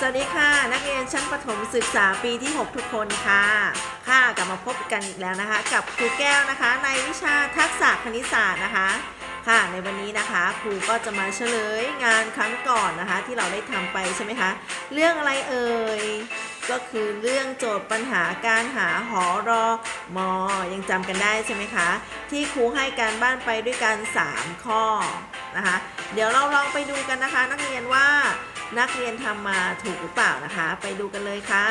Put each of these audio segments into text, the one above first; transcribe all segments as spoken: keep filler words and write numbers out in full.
สวัสดีค่ะนักเรียนชั้นประถมศึกษาปีที่หกทุกคนค่ะค่ะกลับมาพบกันอีกแล้วนะคะกับครูแก้วนะคะในวิชาทักษะคณิตศาสตร์นะคะค่ะในวันนี้นะคะครูก็จะมาเฉลยงานครั้งก่อนนะคะที่เราได้ทำไปใช่ไหมคะเรื่องอะไรเอ่ยก็คือเรื่องโจทย์ปัญหาการหาหอรอมอยังจำกันได้ใช่ไหมคะที่ครูให้การบ้านไปด้วยกันสามข้อนะคะเดี๋ยวเราลองไปดูกันนะคะนักเรียนว่านักเรียนทำมาถูกหรือเปล่านะคะไปดูกันเลยค่ะ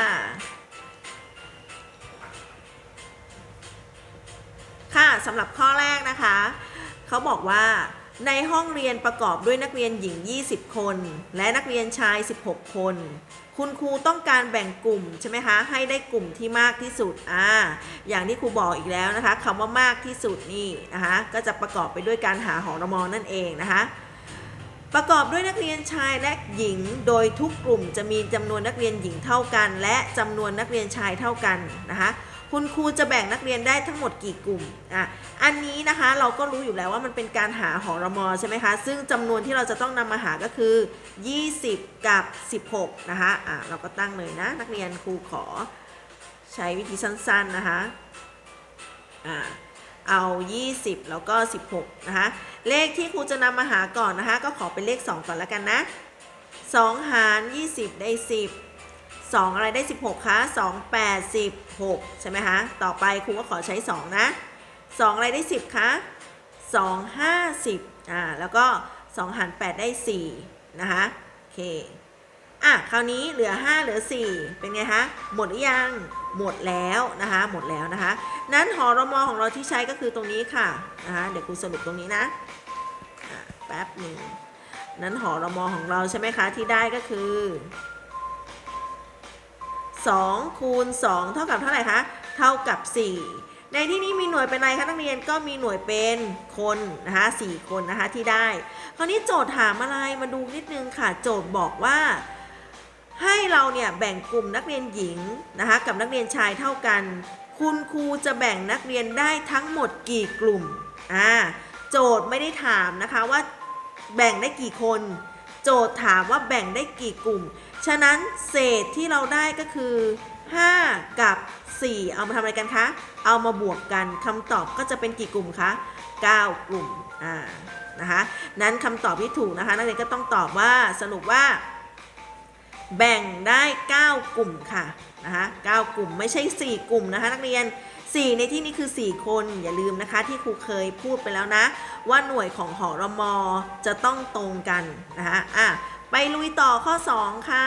ค่ะสำหรับข้อแรกนะคะเขาบอกว่าในห้องเรียนประกอบด้วยนักเรียนหญิงยี่สิบคนและนักเรียนชายสิบหกคนคุณครูต้องการแบ่งกลุ่มใช่ไหมคะให้ได้กลุ่มที่มากที่สุดอ่าอย่างที่ครูบอกอีกแล้วนะคะคำว่ามากที่สุดนี่นะคะก็จะประกอบไปด้วยการหาหอรมอนั่นเองนะคะประกอบด้วยนักเรียนชายและหญิงโดยทุกกลุ่มจะมีจำนวนนักเรียนหญิงเท่ากันและจำนวนนักเรียนชายเท่ากันนะคะคุณครูจะแบ่งนักเรียนได้ทั้งหมดกี่กลุ่มอ่ะอันนี้นะคะเราก็รู้อยู่แล้วว่ามันเป็นการหาหอรมอใช่ไหมคะซึ่งจำนวนที่เราจะต้องนำมาหาก็คือยี่สิบกับสิบหกนะคะอ่ะเราก็ตั้งเลยนะนักเรียนครูขอใช้วิธีสั้นๆนะคะอ่ะเอายี่สิบแล้วก็สิบหกนะคะเลขที่ครูจะนำมาหาก่อนนะคะก็ขอเป็นเลขสองก่อนแล้วกันนะสองหารยี่สิบได้สิบสองอะไรได้สิบหกคะสอง แปด สิบหกใช่ไหมคะต่อไปครูก็ขอใช้สองนะสองอะไรได้สิบคะสอง ห้า สิบอ่าแล้วก็สองหารแปดได้สี่นะคะโอเคอ่ะคราวนี้เหลือห้าเหลือสี่เป็นไงคะหมดหรือยังหมดแล้วนะคะหมดแล้วนะคะนั้นหอรมอของเราที่ใช้ก็คือตรงนี้ค่ะนะคะเดี๋ยวครูสรุปตรงนี้นะแป๊บหนึ่งนั้นหอรมอของเราใช่ไหมคะที่ได้ก็คือสองคูณสองเท่ากับเท่าไหร่คะเท่ากับสี่ในที่นี้มีหน่วยเป็นอะไรคะนักเรียนก็มีหน่วยเป็นคนนะคะสี่คนนะคะที่ได้คราวนี้โจทย์ถามอะไรมาดูนิดนึงค่ะโจทย์บอกว่าให้เราเนี่ยแบ่งกลุ่มนักเรียนหญิงนะคะกับนักเรียนชายเท่ากันคุณครูจะแบ่งนักเรียนได้ทั้งหมดกี่กลุ่มอ่าโจทย์ไม่ได้ถามนะคะว่าแบ่งได้กี่คนโจทย์ถามว่าแบ่งได้กี่กลุ่มฉะนั้นเศษที่เราได้ก็คือห้ากับสี่เอามาทำอะไรกันคะเอามาบวกกันคำตอบก็จะเป็นกี่กลุ่มคะเก้ากลุ่มอ่านะคะนั้นคำตอบที่ถูกนะคะนักเรียนก็ต้องตอบว่าสรุปว่าแบ่งได้เก้ากลุ่มค่ะนะคะเก้ากลุ่มไม่ใช่สี่กลุ่มนะคะนักเรียนสี่ในที่นี้คือสี่คนอย่าลืมนะคะที่ครูเคยพูดไปแล้วนะว่าหน่วยของหอรมอจะต้องตรงกันนะคะอ่ะไปลุยต่อข้อสองค่ะ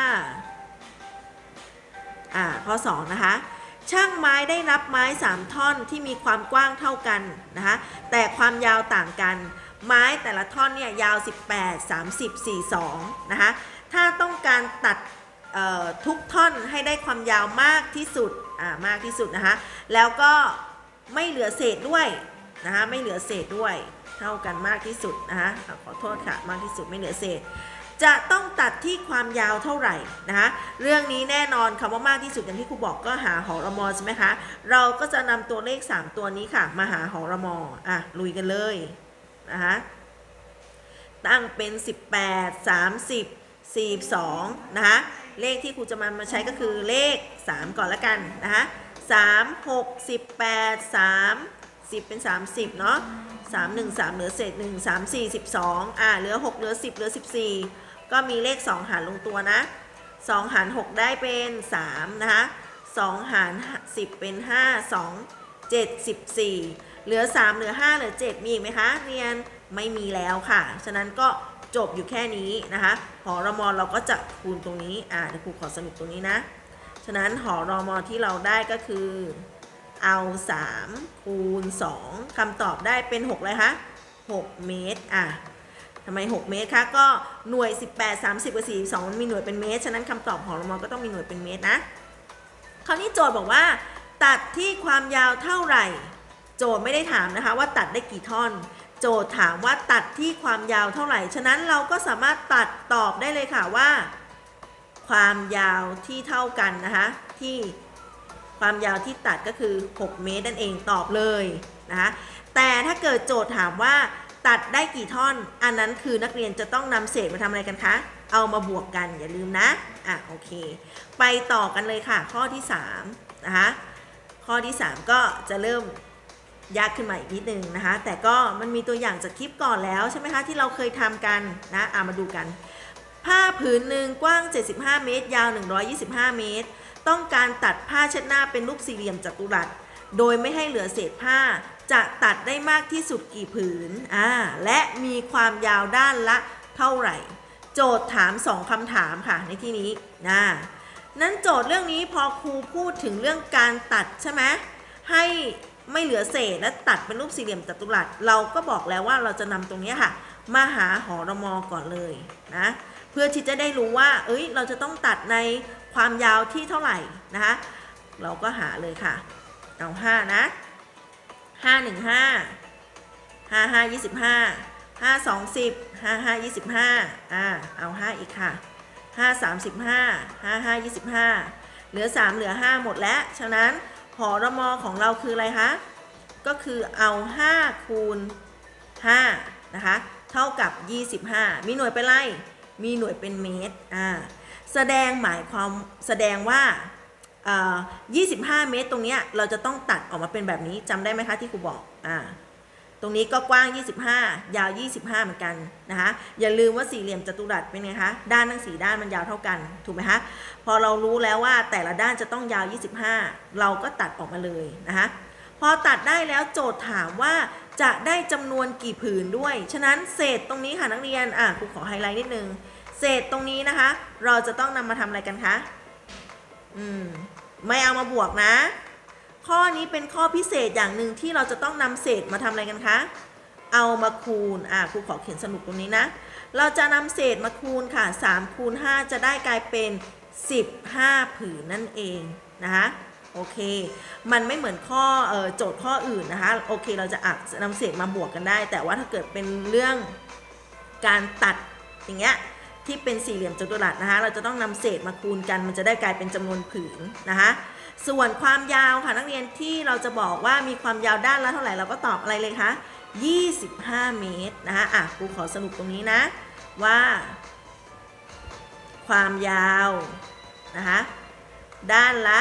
อ่าข้อสองนะคะช่างไม้ได้รับไม้สามท่อนที่มีความกว้างเท่ากันนะคะแต่ความยาวต่างกันไม้แต่ละท่อนเนี่ยยาวสิบแปด สามสิบ สี่สิบสองนะคะถ้าต้องการตัดทุกท่อนให้ได้ความยาวมากที่สุดอ่ามากที่สุดนะคะแล้วก็ไม่เหลือเศษด้วยนะคะไม่เหลือเศษด้วยเท่ากันมากที่สุดนะคะขอโทษค่ะมากที่สุดไม่เหลือเศษจะต้องตัดที่ความยาวเท่าไหร่นะคะเรื่องนี้แน่นอนคำว่ามากที่สุดอย่างที่ครูบอกก็หาหอรมอใช่ไหมคะเราก็จะนำตัวเลขสามตัวนี้ค่ะมาหาหอรมออ่ะลุยกันเลยนะคะตั้งเป็นสิบแปด สามสิบ สี่สิบสองนะคะเลขที่ครูจะมามาใช้ก็คือเลขสามก่อนละกันนะคะสาม หก สิบแปด สาม สิบเป็นสามสิบเนาะสาม หนึ่ง สามเหลือเศษหนึ่ง สาม สี่ สิบสองอ่าเหลือหกเหลือสิบเหลือสิบสี่ก็มีเลขสองหารลงตัวนะสองหารหกได้เป็นสามนะคะสองหารสิบเป็นห้า สอง เจ็ด สิบสี่ เหลือสามเหลือห้าเหลือเจ็ดมีอีกไหมคะเรียนไม่มีแล้วค่ะฉะนั้นก็จบอยู่แค่นี้นะคะหอรมอเราก็จะคูณตรงนี้อ่าเดี๋ยวครูขอสรุปตรงนี้นะฉะนั้นหอรมอที่เราได้ก็คือเอาสามคูณสองคำตอบได้เป็นหกเลยคะหกเมตรอ่ะทำไมหกเมตรคะก็หน่วยสิบแปด สามสิบกับสี่สิบสองมันมีหน่วยเป็นเมตรฉะนั้นคำตอบหอรมอก็ต้องมีหน่วยเป็นเมตรนะคราวนี้โจทย์บอกว่าตัดที่ความยาวเท่าไหร่โจทย์ไม่ได้ถามนะคะว่าตัดได้กี่ท่อนโจทย์ถามว่าตัดที่ความยาวเท่าไหร่ฉะนั้นเราก็สามารถตัดตอบได้เลยค่ะว่าความยาวที่เท่ากันนะคะที่ความยาวที่ตัดก็คือหกเมตรนั่นเองตอบเลยนะคะแต่ถ้าเกิดโจทย์ถามว่าตัดได้กี่ท่อนอันนั้นคือนักเรียนจะต้องนำเศษมาทำอะไรกันคะเอามาบวกกันอย่าลืมนะอ่ะโอเคไปต่อกันเลยค่ะข้อที่สามนะคะข้อที่สามก็จะเริ่มยากขึ้นมาอีกนิดนึงนะคะแต่ก็มันมีตัวอย่างจากคลิปก่อนแล้วใช่ไหมคะที่เราเคยทำกันนะอ่ะมาดูกันผ้าผืนหนึ่งกว้างเจ็ดสิบห้าเมตรยาวหนึ่งร้อยยี่สิบห้าเมตรต้องการตัดผ้าเช็ดหน้าเป็นรูปสี่เหลี่ยมจัตุรัสโดยไม่ให้เหลือเศษผ้าจะตัดได้มากที่สุดกี่ผืนอ่าและมีความยาวด้านละเท่าไหร่โจทย์ถามสองคำถามค่ะในที่นี้นะนั้นโจทย์เรื่องนี้พอครูพูดถึงเรื่องการตัดใช่ไหมให้ไม่เหลือเศษและตัดเป็นรูปสี่เหลี่ยมจัตุรัสเราก็บอกแล้วว่าเราจะนำตรงนี้ค่ะมาหาหรม.ก่อนเลยนะเพื่อที่จะได้รู้ว่าเอ้ยเราจะต้องตัดในความยาวที่เท่าไหร่นะคะเราก็หาเลยค่ะเอาห้านะห้าหนึ่งห้าห้าห้ายี่สิบห้าห้าสองสิบห้าห้ายี่สิบห้าอ่าเอาห้าอีกค่ะห้าสามสิบห้าห้าห้ายี่สิบห้าเหลือสามเหลือห้าหมดแล้วฉะนั้นหรม.ของเราคืออะไรคะก็คือเอาห้าคูณห้านะคะเท่ากับยี่สิบห้ามีหน่วยเป็นไรมีหน่วยเป็นเมตรอ่าแสดงหมายความแสดงว่ายี่สิบห้าเมตรตรงนี้เราจะต้องตัดออกมาเป็นแบบนี้จำได้ไหมคะที่ครูบอกอ่าตรงนี้ก็กว้างยี่สิบห้ายาวยี่สิบห้าเหมือนกันนะคะอย่าลืมว่าสี่เหลี่ยมจัตุรัสเป็นไงคะด้านทั้งสี่ด้านมันยาวเท่ากันถูกไหมคะพอเรารู้แล้วว่าแต่ละด้านจะต้องยาวยี่สิบห้าเราก็ตัดออกมาเลยนะคะพอตัดได้แล้วโจทย์ถามว่าจะได้จำนวนกี่ผืนด้วยฉะนั้นเศษตรงนี้ค่ะนักเรียนอ่ะครูขอไฮไลท์นิดนึงเศษตรงนี้นะคะเราจะต้องนำมาทำอะไรกันคะอืมไม่เอามาบวกนะข้อนี้เป็นข้อพิเศษอย่างหนึ่งที่เราจะต้องนำเศษมาทำอะไรกันคะเอามาคูณอ่ะครูขอเขียนสรุปตรงนี้นะเราจะนำเศษมาคูณค่ะสามคูณห้าจะได้กลายเป็นสิบห้าผืนนั่นเองนะคะโอเคมันไม่เหมือนข้อเอ่อโจทย์ข้ออื่นนะคะโอเคเราจะอัดนำเศษมาบวกกันได้แต่ว่าถ้าเกิดเป็นเรื่องการตัดอย่างเงี้ยที่เป็นสี่เหลี่ยมจัตุรัสนะคะเราจะต้องนำเศษมาคูณกันมันจะได้กลายเป็นจำนวนผืนนะคะส่วนความยาวค่ะนักเรียนที่เราจะบอกว่ามีความยาวด้านละเท่าไหร่เราก็ตอบอะไรเลยคะยี่สิบห้าเมตรนะคะอ่ะครูขอสรุปตรงนี้นะว่าความยาวนะคะด้านละ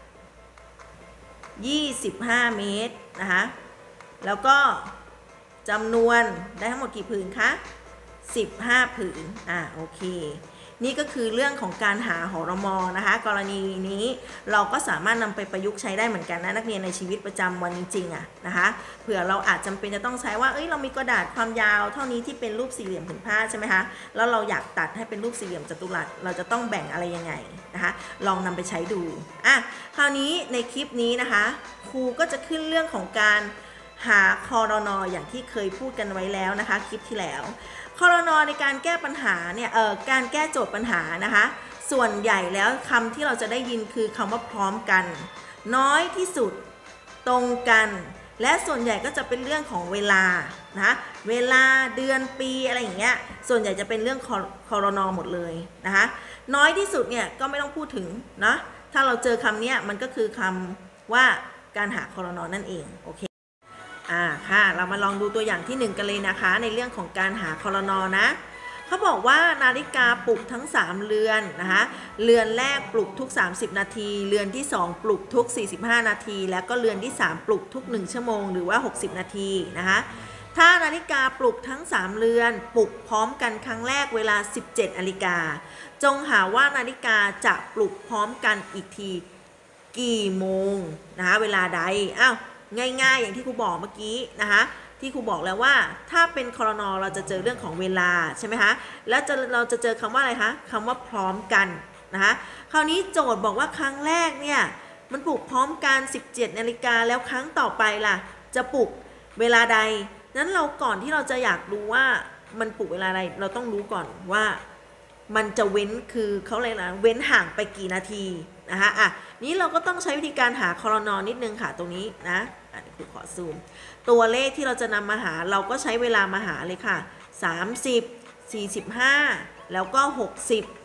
ยี่สิบห้าเมตรนะคะแล้วก็จำนวนได้ทั้งหมดกี่ผืนคะสิบห้าผืนอ่าโอเคนี่ก็คือเรื่องของการหาหรม.นะคะกรณีนี้เราก็สามารถนำไปประยุกต์ใช้ได้เหมือนกันนะนักเรียนในชีวิตประจำวันจริงๆอ่ะนะคะเผื่อเราอาจจำเป็นจะต้องใช้ว่าเอ้ยเรามีกระดาษความยาวเท่านี้ที่เป็นรูปสี่เหลี่ยมผืนผ้าใช่ไหมคะแล้วเราอยากตัดให้เป็นรูปสี่เหลี่ยมจัตุรัสเราจะต้องแบ่งอะไรยังไงนะคะลองนำไปใช้ดูอ่ะคราวนี้ในคลิปนี้นะคะครูก็จะขึ้นเรื่องของการหาครน.อย่างที่เคยพูดกันไว้แล้วนะคะคลิปที่แล้วครน.ในการแก้ปัญหาเนี่ยเอ่อการแก้โจทย์ปัญหานะคะส่วนใหญ่แล้วคำที่เราจะได้ยินคือคำว่าพร้อมกันน้อยที่สุดตรงกันและส่วนใหญ่ก็จะเป็นเรื่องของเวลานะคะเวลาเดือนปีอะไรอย่างเงี้ยส่วนใหญ่จะเป็นเรื่องครน.หมดเลยนะคะน้อยที่สุดเนี่ยก็ไม่ต้องพูดถึงนะถ้าเราเจอคำนี้มันก็คือคำว่าการหาครน.นั่นเองโอเคอ่าค่ะเรามาลองดูตัวอย่างที่หนึ่งกันเลยนะคะในเรื่องของการหาครน.นะเขาบอกว่านาฬิกาปลุกทั้งสามเรือนนะคะเรือนแรกปลุกทุกสามสิบนาทีเรือนที่สองปลุกทุกสี่สิบห้านาทีแล้วก็เรือนที่สามปลุกทุกหนึ่งชั่วโมงหรือว่าหกสิบนาทีนะคะถ้านาฬิกาปลุกทั้งสามเรือนปลุกพร้อมกันครั้งแรกเวลาสิบเจ็ดนาฬิกาจงหาว่านาฬิกาจะปลุกพร้อมกันอีกทีกี่โมงนะคะเวลาใดอ้าวง่ายๆอย่างที่ครูบอกเมื่อกี้นะคะที่ครูบอกแล้วว่าถ้าเป็นครน.เราจะเจอเรื่องของเวลาใช่ไหมคะแล้วจะเราจะเจอคำว่าอะไรคะคำว่าพร้อมกันนะคะคราวนี้โจทย์บอกว่าครั้งแรกเนี่ยมันปลุกพร้อมกันสิบเจ็ดนาฬิกาแล้วครั้งต่อไปล่ะจะปลุกเวลาใดนั้นเราก่อนที่เราจะอยากรู้ว่ามันปลุกเวลาใดเราต้องรู้ก่อนว่ามันจะเว้นคือเขาเลยนะเว้นห่างไปกี่นาทีนะคะอ่ะนี้เราก็ต้องใช้วิธีการหาครน.นิดนึงค่ะตรงนี้นะอ่ะเดี๋ยวครูขอซูมตัวเลขที่เราจะนำมาหาเราก็ใช้เวลามาหาเลยค่ะสามสิบ สี่สิบห้าแล้วก็หกสิบ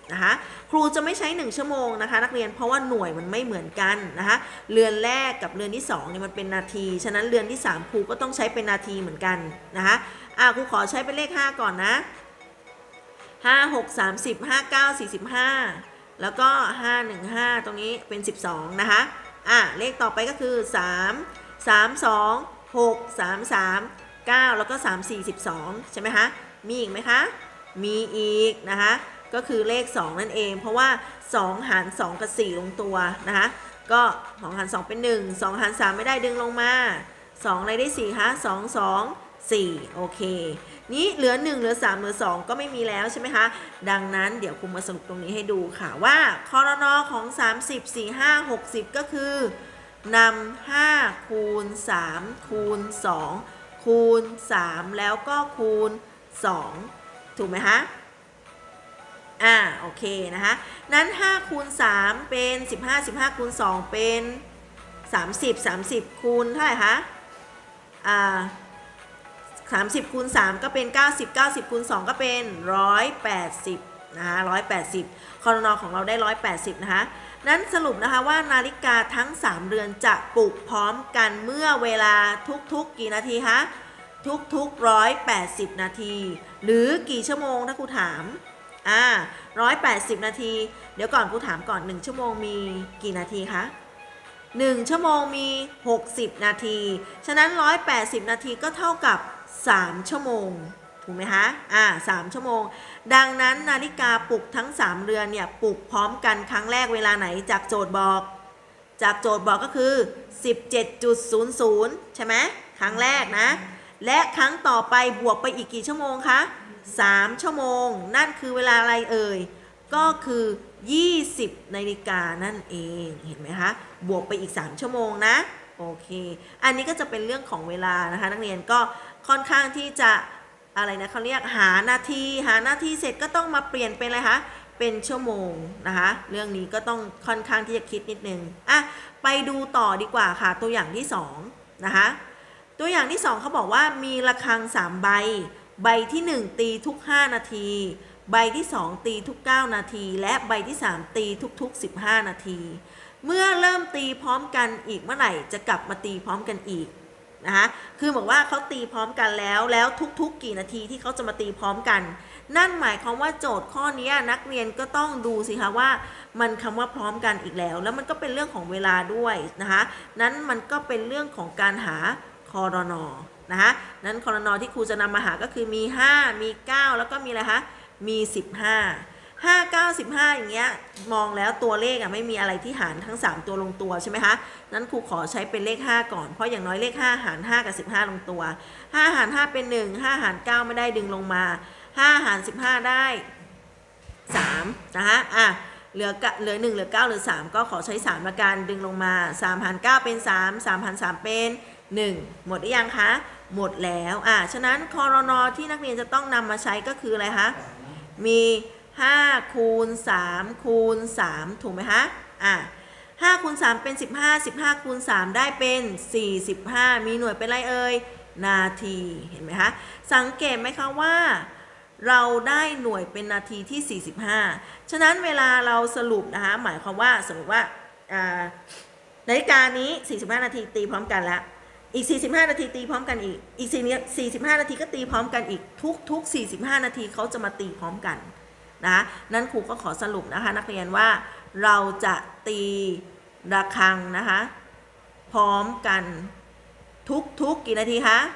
นะคะครูจะไม่ใช้หนึ่งชั่วโมงนะคะนักเรียนเพราะว่าหน่วยมันไม่เหมือนกันนะคะเรือนแรกกับเรือนที่สองเนี่ยมันเป็นนาทีฉะนั้นเรือนที่สามครูก็ต้องใช้เป็นนาทีเหมือนกันนะคะอ่ะครูขอใช้เป็นเลขห้าก่อนนะห้า หก สามสิบ ห้า เก้า สี่สิบห้าแล้วก็ห้า หนึ่ง ห้าตรงนี้เป็นสิบสองนะคะอ่ะเลขต่อไปก็คือสาม สาม สอง หก สาม สาม เก้าแล้วก็สาม สี่ สิบสองใช่ไหมคะมีอีกไหมคะมีอีกนะคะก็คือเลขสองนั่นเองเพราะว่าสองหารสองกับสี่ลงตัวนะคะก็สองหารสองเป็นหนึ่ง สองหารสามไม่ได้ดึงลงมาสองอะไรได้สี่คะสอง สอง สี่โอเคนี้เหลือหนึ่งเหลือสามเหลือสองก็ไม่มีแล้วใช่ไหมคะดังนั้นเดี๋ยวครูมาสรุปตรงนี้ให้ดูค่ะว่าครน.ของสามสิบ สี่ ห้า หกสิบก็คือนำห้าคูณสามคูณสองคูณสามแล้วก็คูณสองถูกไหมคะอ่าโอเคนะคะนั้นห้าคูณสามเป็นสิบห้า สิบห้าคูณสองเป็นสามสิบ สามสิบคูณเท่าไหร่คะอ่าสามสิบคูณสามก็เป็นเก้าสิบ เก้าสิบคูณสองก็เป็นหนึ่งร้อยแปดสิบนะคะหนึ่งร้อยแปดสิบครน.ของเราได้หนึ่งร้อยแปดสิบนะคะนั้นสรุปนะคะว่านาฬิกาทั้งสามเรือนจะปลุกพร้อมกันเมื่อเวลาทุกๆกี่นาทีคะทุกๆหนึ่งร้อยแปดสิบนาทีหรือกี่ชั่วโมงถ้าครูถามอ่าหนึ่งร้อยแปดสิบนาทีเดี๋ยวก่อนครูถามก่อนหนึ่งชั่วโมงมีกี่นาทีคะหนึ่งชั่วโมงมีหกสิบนาทีฉะนั้นหนึ่งร้อยแปดสิบนาทีก็เท่ากับสามชั่วโมงถูกไหมคะอ่าสามชั่วโมงดังนั้นนาฬิกาปลุกทั้งสามเรือนเนี่ยปลุกพร้อมกันครั้งแรกเวลาไหนจากโจทย์บอกจากโจทย์บอกก็คือ สิบเจ็ดจุดศูนย์ศูนย์ ใช่ไหมครั้งแรกนะและครั้งต่อไปบวกไปอีกกี่ชั่วโมงคะสามชั่วโมงนั่นคือเวลาอะไรเอ่ยก็คือยี่สิบนาฬิกานั่นเองเห็นไหมคะบวกไปอีกสามชั่วโมงนะโอเคอันนี้ก็จะเป็นเรื่องของเวลานะคะนักเรียนก็ค่อนข้างที่จะอะไรนะเขาเรียกหานาทีหานาทีเสร็จก็ต้องมาเปลี่ยนเป็นอะไรคะเป็นชั่วโมงนะคะเรื่องนี้ก็ต้องค่อนข้างที่จะคิดนิดนึงอ่ะไปดูต่อดีกว่าค่ะตัวอย่างที่สองนะคะตัวอย่างที่สองเขาบอกว่ามีระฆังสามใบใบที่หนึ่งตีทุกห้านาทีใบที่สองตีทุกเก้านาทีและใบที่สามตีทุกๆสิบห้านาทีเมื่อเริ่มตีพร้อมกันอีกเมื่อไหร่จะกลับมาตีพร้อมกันอีกนะคะคือบอกว่าเขาตีพร้อมกันแล้วแล้วทุกๆกี่นาทีที่เขาจะมาตีพร้อมกันนั่นหมายความว่าโจทย์ข้อนี้นักเรียนก็ต้องดูสิคะว่ามันคำว่าพร้อมกันอีกแล้วแล้วมันก็เป็นเรื่องของเวลาด้วยนะคะนั้นมันก็เป็นเรื่องของการหาครน.นะคะนั้นครน.ที่ครูจะนำมาหาก็คือมีห้ามีเก้าแล้วก็มีอะไรคะมีสิบห้า ห้า เก้า สิบห้าอย่างเงี้ยมองแล้วตัวเลขอ่ะไม่มีอะไรที่หารทั้งสามตัวลงตัวใช่ไหมคะนั้นครูขอใช้เป็นเลขห้าก่อนเพราะอย่างน้อยเลขห้าหารห้ากับสิบห้าลงตัวห้าหารห้าเป็นหนึ่ง ห้าหารเก้าไม่ได้ดึงลงมาห้าหารสิบห้าได้สามนะคะอ่ะเหลือเหลือหนึ่งเหลือเก้าเหลือสามก็ขอใช้สามละกันดึงลงมาสามหารเก้าเป็นสาม สามหารสามเป็นหนึ่งหมดหรือยังคะหมดแล้วอ่ะฉะนั้นครน.ที่นักเรียนจะต้องนำมาใช้ก็คืออะไรคะมีห้าคูณสามคูณสามถูกไหมคะอ่ะห้าคูณสามเป็นสิบห้า สิบห้าคูณสามได้เป็นสี่สิบห้ามีหน่วยเป็นไรเอ่ยนาทีเห็นไหมคะสังเกตไหมคะว่าเราได้หน่วยเป็นนาทีที่สี่สิบห้าฉะนั้นเวลาเราสรุปนะคะหมายความว่าสมมติว่านาฬิกานี้สี่สิบห้านาทีตีพร้อมกันแล้วอีกสี่สิบห้านาทีตีพร้อมกันอีกอีกสี่สิบห้านาทีก็ตีพร้อมกันอีกทุกๆสี่สิบห้านาทีเขาจะมาตีพร้อมกันนะนั้นครูก็ขอสรุปนะคะนักเรียนว่าเราจะตีระฆังนะคะพร้อมกันทุกๆกี่นาทีคะ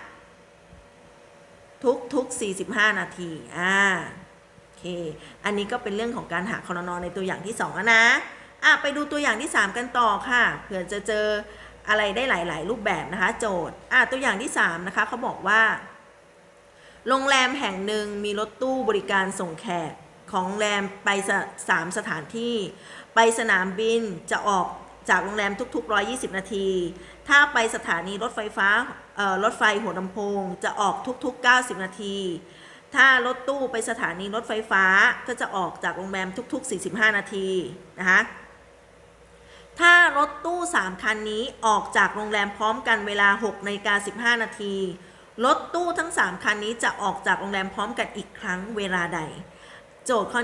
ทุกๆสี่สิบห้านาทีอ่าโอเคอันนี้ก็เป็นเรื่องของการหาครน.ในตัวอย่างที่สองแล้วนะอ่ะไปดูตัวอย่างที่สามกันต่อค่ะเผื่อจะเจออะไรได้หลายๆรูปแบบนะคะโจทย์อ่ะตัวอย่างที่สามนะคะเขาบอกว่าโรงแรมแห่งหนึ่งมีรถตู้บริการส่งแขกของโรงแรมไปสามสถานที่ไปสนามบินจะออกจากโรงแรมทุกๆหนึ่งร้อยยี่สิบนาทีถ้าไปสถานีรถไฟฟ้ารถไฟหัวลำโพงจะออกทุกๆเก้าสิบนาทีถ้ารถตู้ไปสถานีรถไฟฟ้าก็จะออกจากโรงแรมทุกๆสี่สิบห้านาทีนะคะถ้ารถตู้สามคันนี้ออกจากโรงแรมพร้อมกันเวลาหกนาฬิกาสิบห้านาทีรถตู้ทั้งสามคันนี้จะออกจากโรงแรมพร้อมกันอีกครั้งเวลาใดโจทย์ข้อนี้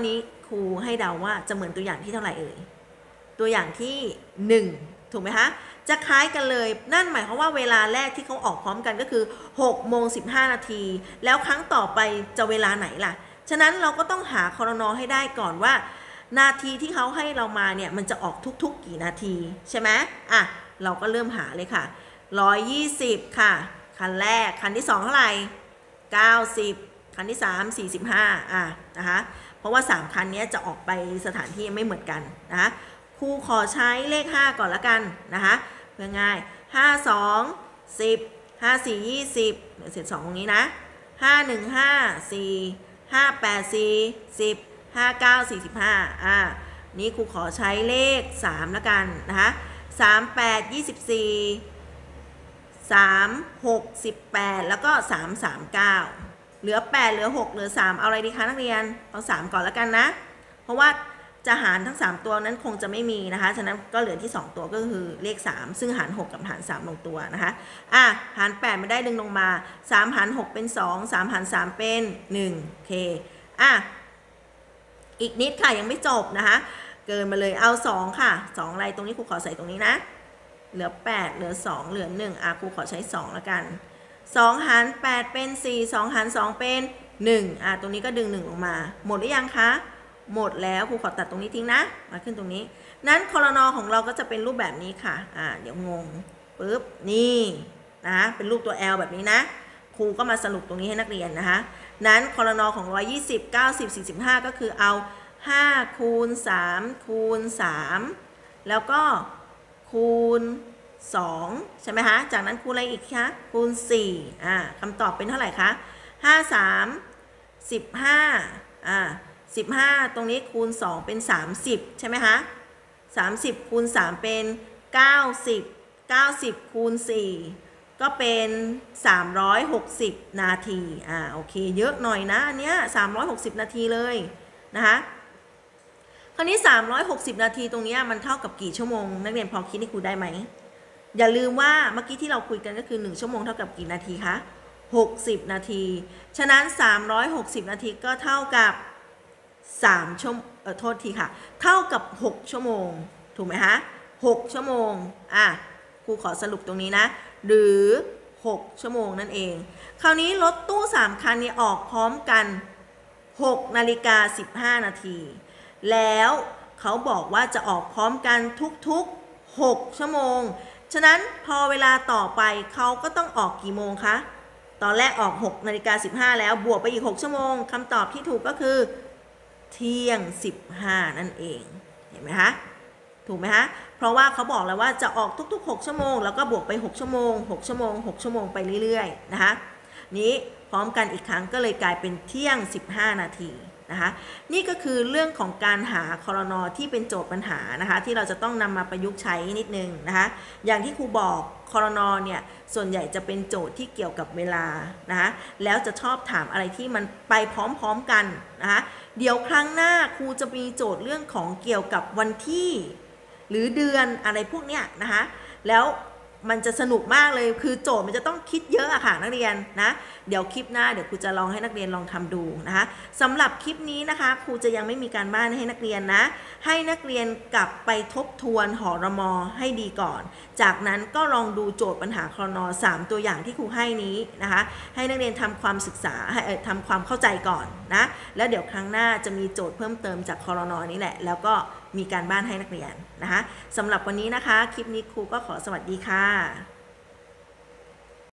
ครูให้เดาว่าจะเหมือนตัวอย่างที่เท่าไหร่เอ่ยตัวอย่างที่หนึ่งถูกไหมคะจะคล้ายกันเลยนั่นหมายความว่าเวลาแรกที่เขาออกพร้อมกันก็คือหกโมงสิบห้านาทีแล้วครั้งต่อไปจะเวลาไหนล่ะฉะนั้นเราก็ต้องหาครน.ให้ได้ก่อนว่านาทีที่เขาให้เรามาเนี่ยมันจะออกทุกๆกี่นาทีใช่ไหมอ่ะเราก็เริ่มหาเลยค่ะหนึ่งร้อยยี่สิบค่ะคันแรกคันที่สองเท่าไหร่เก้าสิบคันที่สามสี่สิบห้าอ่ะนะคะเพราะว่าสามคันนี้จะออกไปสถานที่ไม่เหมือนกันนะคะครูขอใช้เลขห้าก่อนละกันนะคะเพื่อง่ายห้า สอง สิบ ห้า สี่ ยี่สิบเดี๋ยวเสร็จสองตรงนี้นะห้า หนึ่ง ห้า สี่ ห้า แปด สี่ สิบ ห้า เก้า สี่สิบห้าอ่านี่ครูขอใช้เลขสามละกันนะคะสาม แปด ยี่สิบสี่ สาม หก สิบแปดแล้วก็สาม สาม เก้าเหลือแปดเหลือหกเหลือสามเอาอะไรดีคะนักเรียนเอาสามก่อนละกันนะเพราะว่าจะหารทั้งสามตัวนั้นคงจะไม่มีนะคะฉะนั้นก็เหลือที่สองตัวก็คือเลขสามซึ่งหารหกกับหารสามลงตัวนะคะอ่ะหารแปดไม่ได้ดึงลงมาสามหารหกเป็นสอง สามหารสามเป็นหนึ่งโอเคอ่ะอีกนิดค่ะยังไม่จบนะคะเกินมาเลยเอาสองค่ะสองอะไรตรงนี้ครูขอใส่ตรงนี้นะเหลือแปดเหลือสองเหลือหนึ่งอ่ะครูขอใช้สองละกันสองหารแปดเป็นสี่ สองหารสองเป็นหนึ่งอ่ะตรงนี้ก็ดึงหนึ่งลงมาหมดหรือยังคะหมดแล้วครูขอตัดตรงนี้ทิ้งนะมาขึ้นตรงนี้นั้นครน.ของเราก็จะเป็นรูปแบบนี้ค่ะอ่าเดี๋ยวงงปึ๊บนี่นะเป็นรูปตัว L แบบนี้นะครูก็มาสรุปตรงนี้ให้นักเรียนนะคะนั้นครน.ของหนึ่งร้อยยี่สิบ เก้าสิบ สี่สิบห้าก็คือเอาห้าคูณสามคูณสามแล้วก็คูณสองใช่ไหมคะจากนั้นคูณอะไรอีกคะคูณสี่อ่าคำตอบเป็นเท่าไหร่คะห้า สาม สิบห้าอ่าสิบห้าตรงนี้คูณสองเป็นสามสิบใช่ไหมคะสามสิบคูณสามเป็นเก้าสิบ เก้าสิบคูณสี่ก็เป็นสามร้อยหกสิบนาทีอ่าโอเคเยอะหน่อยนะอันเนี้ยสามร้อยหกสิบนาทีเลยนะคะคราวนี้สามร้อยหกสิบนาทีตรงนี้มันเท่ากับกี่ชั่วโมงนักเรียนพอคิดให้ครูได้ไหมอย่าลืมว่าเมื่อกี้ที่เราคุยกันก็คือหนึ่งชั่วโมงเท่ากับกี่นาทีคะหกสิบนาทีฉะนั้นสามร้อยหกสิบนาทีก็เท่ากับสามชั่วโมงเออโทษทีค่ะเท่ากับหกชั่วโมงถูกไหมคะหกชั่วโมงอ่ะครูขอสรุปตรงนี้นะหรือหกชั่วโมงนั่นเองคราวนี้รถตู้สามคันนี้ออกพร้อมกันหกนาฬิกาสิบห้านาทีแล้วเขาบอกว่าจะออกพร้อมกันทุกๆหกชั่วโมงฉะนั้นพอเวลาต่อไปเขาก็ต้องออกกี่โมงคะตอนแรกออกหกนาฬิกาสิบห้าแล้วบวกไปอีกหกชั่วโมงคำตอบที่ถูกก็คือเที่ยงสิบห้านั่นเองเห็นไหมคะถูกไหมคะเพราะว่าเขาบอกแล้วว่าจะออกทุกๆหกชั่วโมงแล้วก็บวกไปหกชั่วโมงหกชั่วโมงหกชั่วโมงไปเรื่อยๆนะคะนี้พร้อมกันอีกครั้งก็เลยกลายเป็นเที่ยงสิบห้านาทีนะคะนี่ก็คือเรื่องของการหาครน.ที่เป็นโจทย์ปัญหานะคะที่เราจะต้องนำมาประยุกต์ใช้นิดนึงนะคะอย่างที่ครูบอกครน.เนี่ยส่วนใหญ่จะเป็นโจทย์ที่เกี่ยวกับเวลานะคะแล้วจะชอบถามอะไรที่มันไปพร้อมๆกันนะคะเดี๋ยวครั้งหน้าครูจะมีโจทย์เรื่องของเกี่ยวกับวันที่หรือเดือนอะไรพวกเนี้ยนะคะแล้วมันจะสนุกมากเลยคือโจทย์มันจะต้องคิดเยอะอะค่ะนักเรียนนะเดี๋ยวคลิปหน้าเดี๋ยวครูจะลองให้นักเรียนลองทำดูนะคะสำหรับคลิปนี้นะคะครูจะยังไม่มีการบ้านให้นักเรียนนะให้นักเรียนกลับไปทบทวนหรม.ให้ดีก่อนจากนั้นก็ลองดูโจทย์ปัญหาครน.สามตัวอย่างที่ครูให้นี้นะคะให้นักเรียนทำความศึกษาให้เอ่อทำความเข้าใจก่อนนะแล้วเดี๋ยวครั้งหน้าจะมีโจทย์เพิ่มเติมจากครน.นี้แหละแล้วก็มีการบ้านให้นักเรียนนะคะสำหรับวันนี้นะคะคลิปนี้ครูก็ขอสวัสดีค่ะ